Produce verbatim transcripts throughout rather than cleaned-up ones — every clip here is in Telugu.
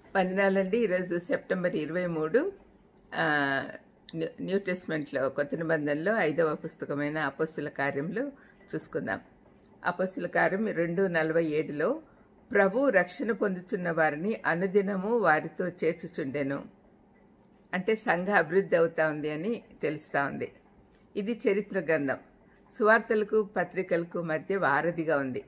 వందనాలండి. ఈరోజు సెప్టెంబర్ ఇరవై మూడు న్యూ టెస్ట్మెంట్లో కొత్త నిబంధనలో ఐదవ పుస్తకమైన అపొస్తల కార్యములు చూసుకుందాం. అపొస్తల కార్యం రెండు నలభై ఏడులో ప్రభు రక్షణ పొందుతున్న వారిని అనుదినము వారితో చేర్చుచుండెను అంటే సంఘ అభివృద్ధి అవుతా ఉంది అని తెలుస్తూ ఉంది. ఇది చరిత్ర గ్రంథం. సువార్తలకు పత్రికలకు మధ్య వారధిగా ఉంది.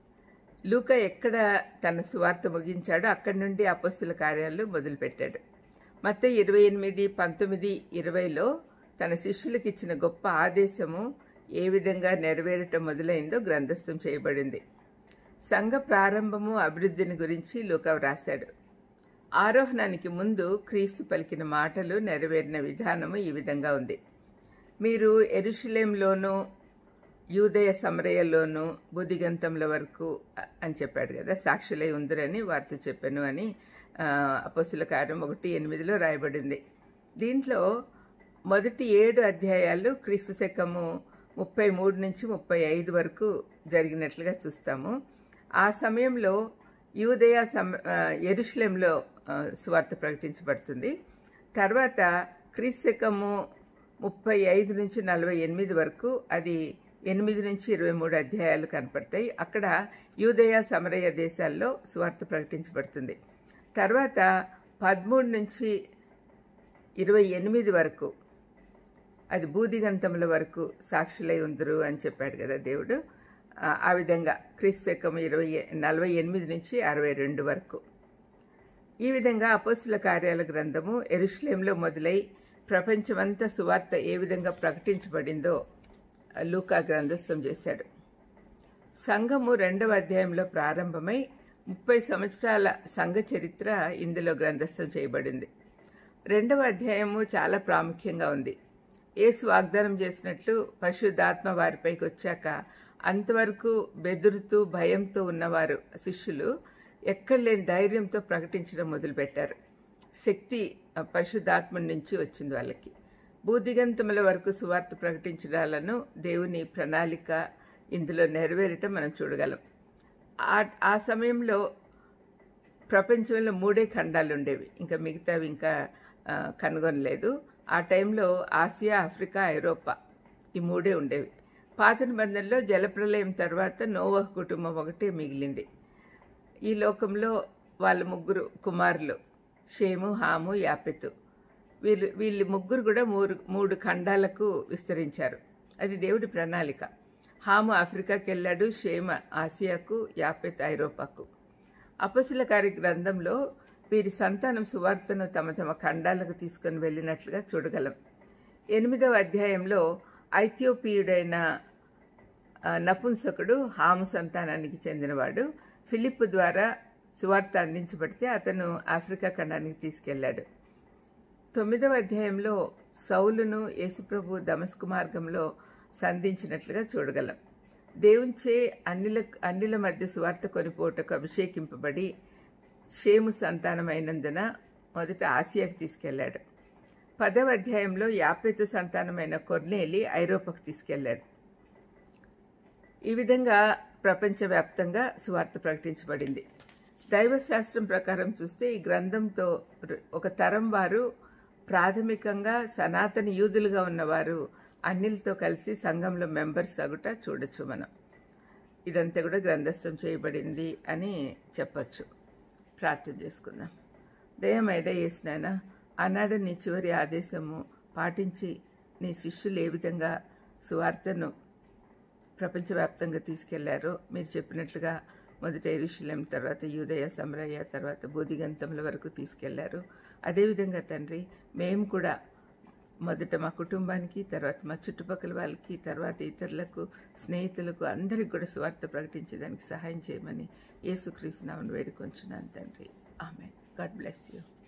లూకా ఎక్కడ తన సువార్త ముగించాడో అక్కడి నుండి అపొస్తల కార్యాలు మొదలుపెట్టాడు. మత్తయి ఇరవై ఎనిమిది పంతొమ్మిది ఇరవైలో తన శిష్యులకు ఇచ్చిన గొప్ప ఆదేశము ఏ విధంగా నెరవేరటం మొదలైందో గ్రంథస్థం చేయబడింది. సంఘ ప్రారంభము అభివృద్ధిని గురించి లూకా వ్రాశాడు. ఆరోహణానికి ముందు క్రీస్తు పలికిన మాటలు నెరవేరిన విధానము ఈ విధంగా ఉంది. మీరు యెరూషలేములోను యూదయ సమరయలోను బుద్ధిగంతముల వరకు అని చెప్పాడు కదా, సాక్షులై ఉందరని వార్త చెప్పాను అని అపొస్తల కార్యం ఒకటి ఎనిమిదిలో రాయబడింది. దీంట్లో మొదటి ఏడు అధ్యాయాలు క్రీస్తు శకము ముప్పై మూడు నుంచి ముప్పై ఐదు వరకు జరిగినట్లుగా చూస్తాము. ఆ సమయంలో యూదయ సమ యెరూషలేములో సువార్త ప్రకటించబడుతుంది. తర్వాత క్రీస్తు శకము ముప్పై ఐదు నుంచి నలభై ఎనిమిది వరకు అది ఎనిమిది నుంచి ఇరవై మూడు అధ్యాయాలు కనపడతాయి. అక్కడ యూదయ సమరయ దేశాల్లో సువార్త ప్రకటించబడుతుంది. తర్వాత పదమూడు నుంచి ఇరవై ఎనిమిది వరకు అది బూదిగంతముల వరకు సాక్షులై ఉందరు అని చెప్పాడు కదా దేవుడు. ఆ విధంగా క్రీస్తు శకం ఇరవై నలభై ఎనిమిది నుంచి అరవై రెండు వరకు. ఈ విధంగా అపొస్తల కార్యాల గ్రంథము యెరూషలేములో మొదలై ప్రపంచమంతా సువార్త ఏ విధంగా ప్రకటించబడిందో లూకా గ్రంథస్థం చేశాడు. సంఘము రెండవ అధ్యాయంలో ప్రారంభమై ముప్పై సంవత్సరాల సంఘ చరిత్ర ఇందులో గ్రంథస్థం చేయబడింది. రెండవ అధ్యాయము చాలా ప్రాముఖ్యంగా ఉంది. యేసు వాగ్దానం చేసినట్లు పరిశుద్ధాత్మ వారిపైకి వచ్చాక అంతవరకు బెదురుతూ భయంతో ఉన్నవారు శిష్యులు ఎక్కడలేని ధైర్యంతో ప్రకటించడం మొదలుపెట్టారు. శక్తి పరిశుద్ధాత్మ నుంచి వచ్చింది వాళ్ళకి. బూదిగంతముల వరకు సువార్త ప్రకటించడాలను దేవుని ప్రణాళిక ఇందులో నెరవేరటం మనం చూడగలం. ఆ సమయంలో ప్రపంచంలో మూడే ఖండాలు ఉండేవి, ఇంకా మిగతావి ఇంకా కనుగొనలేదు. ఆ టైంలో ఆసియా, ఆఫ్రికా, ఐరోపా ఈ మూడే ఉండేవి. పాత నిబంధనలో జలప్రలయం తర్వాత నోవహు కుటుంబం ఒకటే మిగిలింది. ఈ లోకంలో వాళ్ళ ముగ్గురు కుమారులు షేము, హాము, యాపెతు వీళ్ళు వీళ్ళు ముగ్గురు కూడా మూడు మూడు ఖండాలకు విస్తరించారు. అది దేవుడి ప్రణాళిక. హాము ఆఫ్రికాకి వెళ్ళాడు, షేమ ఆసియాకు, యాపెత్ ఐరోపాకు. అపొస్తల కార్య గ్రంథంలో వీరి సంతానం సువార్తను తమ తమ ఖండాలకు తీసుకుని వెళ్ళినట్లుగా చూడగలం. ఎనిమిదవ అధ్యాయంలో ఐథియోపియుడైన నపుంసకుడు హాము సంతానానికి చెందినవాడు. ఫిలిప్పు ద్వారా సువార్త అందించబడితే అతను ఆఫ్రికా ఖండానికి తీసుకెళ్లాడు. తొమ్మిదవ అధ్యాయంలో సౌలును యేసుప్రభు దమస్కు మార్గంలో సంధించినట్లుగా చూడగలం. దేవునిచే అన్నిల అన్నిల మధ్య సువార్త కొనిపోటకు అభిషేకింపబడి షేము సంతానమైనందున మొదట ఆసియాకు తీసుకెళ్లాడు. పదవ అధ్యాయంలో యాపెతు సంతానమైన కొర్నేలి ఐరోపాకు తీసుకెళ్లాడు. ఈ విధంగా ప్రపంచవ్యాప్తంగా సువార్త ప్రకటించబడింది. దైవశాస్త్రం ప్రకారం చూస్తే ఈ గ్రంథంతో ఒక తరం వారు ప్రాథమికంగా సనాతన యూదులుగా ఉన్నవారు అన్నిలతో కలిసి సంఘంలో మెంబర్స్ అగుట చూడొచ్చు మనం. ఇదంతా కూడా గ్రంథస్థం చేయబడింది అని చెప్పచ్చు. ప్రార్థన చేసుకుందాం. దయమైడ యేసునాయనా, ఆనాడు నీ చివరి ఆదేశము పాటించి నీ శిష్యులు ఏ విధంగా సువార్తను ప్రపంచవ్యాప్తంగా తీసుకెళ్లారో మీరు చెప్పినట్లుగా మొదట యెరూషలేం, తర్వాత యూదయ, సమరయ, తర్వాత బూదిగంతముల వరకు తీసుకెళ్లారు. అదేవిధంగా తండ్రి, మేము కూడా మొదట మా కుటుంబానికి, తర్వాత మా చుట్టుపక్కల వాళ్ళకి, తర్వాత ఇతరులకు, స్నేహితులకు అందరికి కూడా సువార్త ప్రకటించేదానికి సహాయం చేయమని యేసుక్రీస్తు నామమున వేడుకొంచున్నాను తండ్రి. ఆమేన్. God bless you.